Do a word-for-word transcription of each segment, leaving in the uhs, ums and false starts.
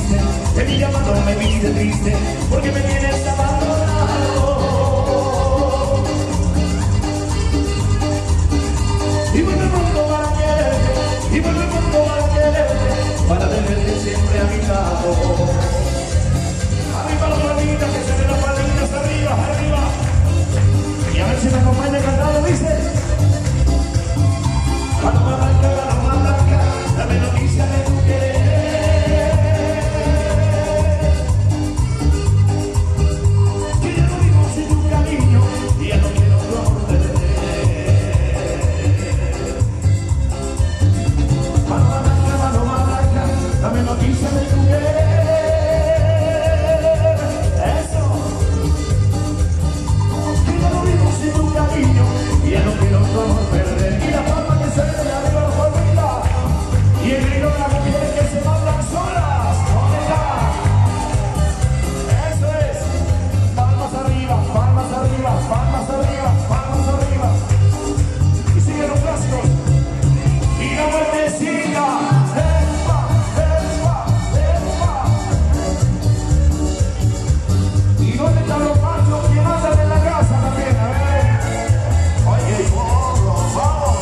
triste, de mi llamado me viste triste, porque me tienes abandonado. Y vuelve el mundo para quererte, y vuelve el mundo para quererte, para tenerte siempre a mi lado. Arriba la palmita, que se ve las palmitas, arriba, arriba. Y a ver si me acompaña cantando, dice. Palma blanca, palma blanca, dame noticia de tu querer. Que ya no vivo sin tu cariño, y ya no quiero tu amor de palma blanca, palma blanca, dame noticia de tu querer. Eso. Que ya no vivo sin tu cariño, y ya no quiero tu amor perder. Y la palma que se ve de arriba la palmita, y el grito de las mujeres que se mandan solas. ¿Dónde está? Eso es. Palmas arriba, palmas arriba, palmas arriba, palmas arriba. Y siguen los clásicos. Y la vueltecita. ¡Epa, epa, epa! ¿Y dónde están los machos que mandan en la casa también? A ver. Oye, vamos, vamos.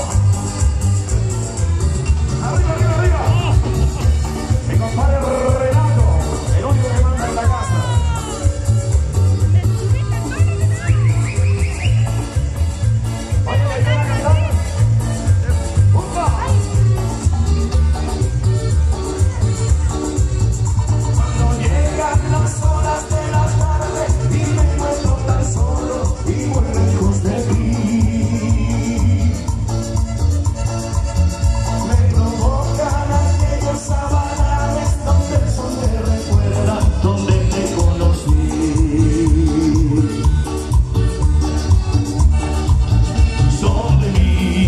Arriba, arriba, arriba. Mi compadre Renato, el único que manda en la casa. Oye, ¿me queda cantar? ¡Upa! Cuando llegan las horas de la tarde y me encuentro tan solo y muy lejos de ti, me provocan aquellos avalares donde el sol me recuerda donde te conocí. Son de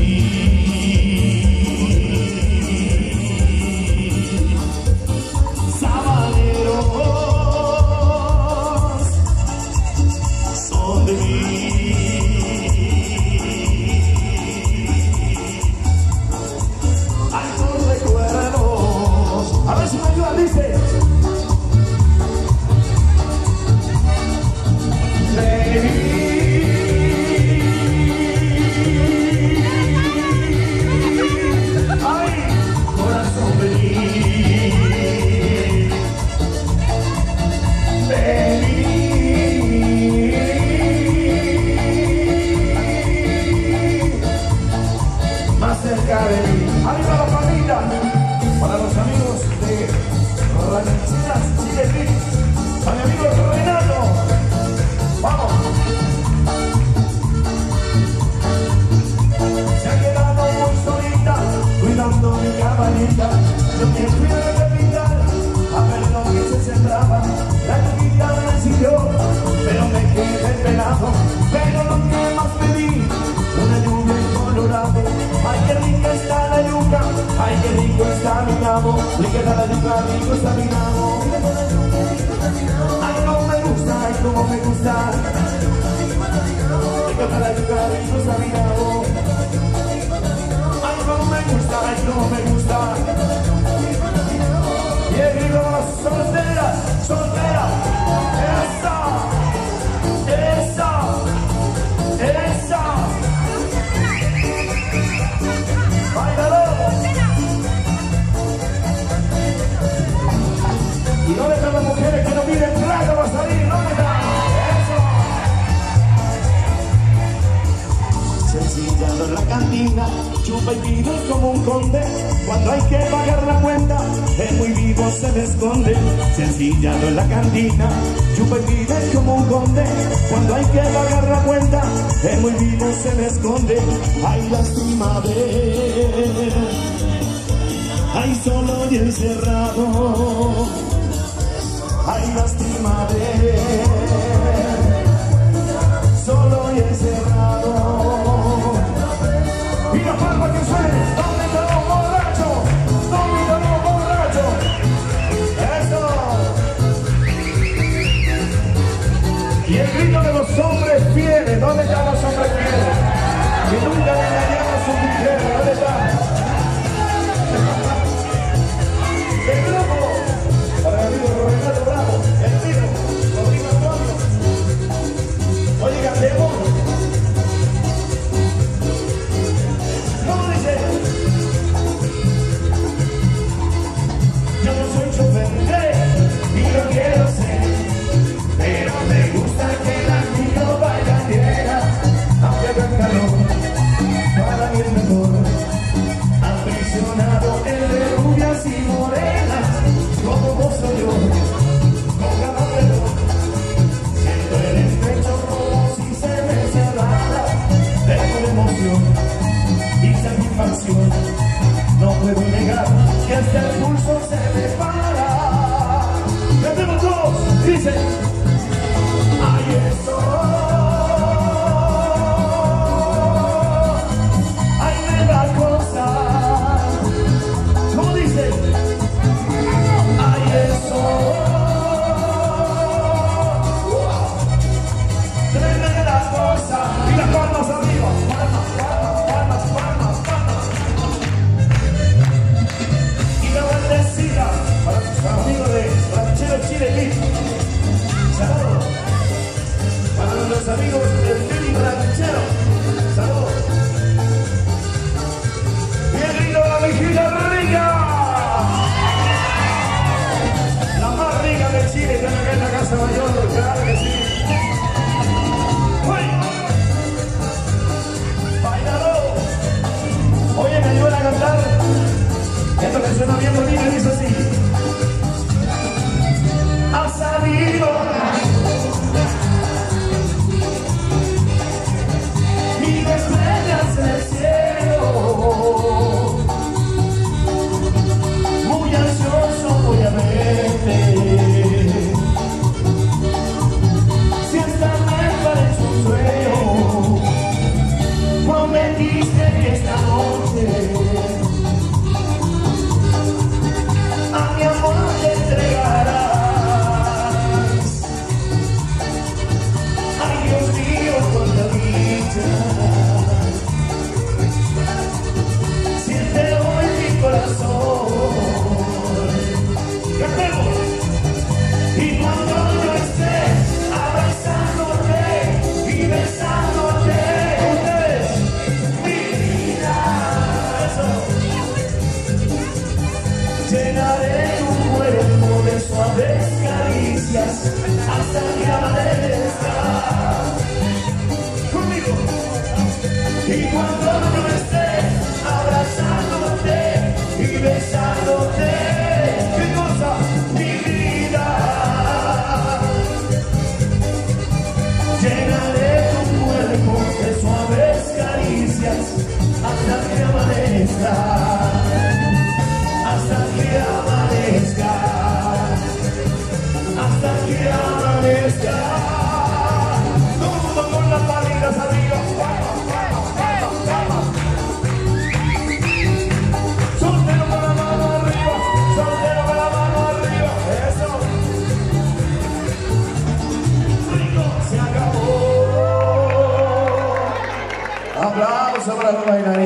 mí, sabaneros, son de mí. Hay tus recuerdos. A ver si me ayuda, dice. Ay, corazón, vení. Vení. Más cerca de mí. Arriba la familia. Para los amigos de Rancheras Chile Beat. A mi amigo Renato. Vamos. Se ha quedado muy solita, cuidando mi cabanita. Yo me fui a pintar, a ver lo que se sembraba. La lluvia me siguió, pero me quedé pelado. Pero lo que más pedí, una lluvia en Colorado. Ay, qué rica está la yuca, ay, qué rico está mi nabo. Rica está la yuca, rico está mi nabo. Ay, no me gusta, ay, cómo me gusta. Rica está la yuca, rico está mi nabo. Ay, cómo me gusta, ay, cómo me gusta. Y el grito de las solteras, solteras. Esa, esa, esa. Báilalo. ¿Y dónde están las mujeres que no piden plata para salir? ¿Dónde están? Eso. Sencillando en la cantina, chupa y pide como un conde. Cuando hay que pagar la cuenta, el muy vivo se me esconde. Sencillando en la cantina, chupa y pide como un conde. Cuando hay que pagar la cuenta, el muy vivo se me esconde. Ay, lástima ver, ay, solo y encerrado. Ay, lástima ver, solo y encerrado. Y la palma que suene, ¿dónde están los borrachos? ¿Dónde están los borrachos? ¡Eso! Y el grito de los hombres fieles, ¿dónde están los hombres fieles? Que nunca le engañaron a sus mujeres, ¿dónde están? El grupo, para el amigo hasta que amanezca, hasta que amanezca, hasta que amanezca. Todo el mundo con las palillas arriba. Soltero con la mano arriba, soltero con la mano arriba. Eso. Rico, se acabó. Aplausos para los bailarines.